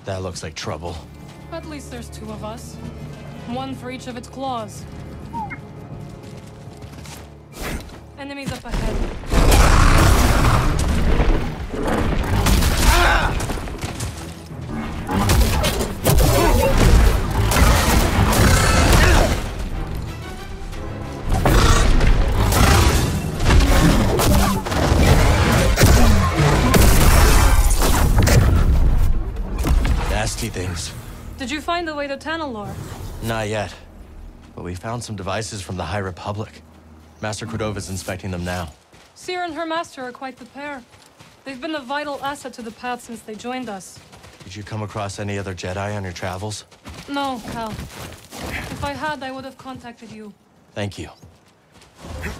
That looks like trouble. At least there's two of us. One for each of its claws. Enemies up ahead. Nasty things. Did you find the way to Tanalor? Not yet. But we found some devices from the High Republic. Master Cordova's inspecting them now. Seer and her master are quite the pair. They've been a vital asset to the path since they joined us. Did you come across any other Jedi on your travels? No, Cal. If I had, I would have contacted you. Thank you.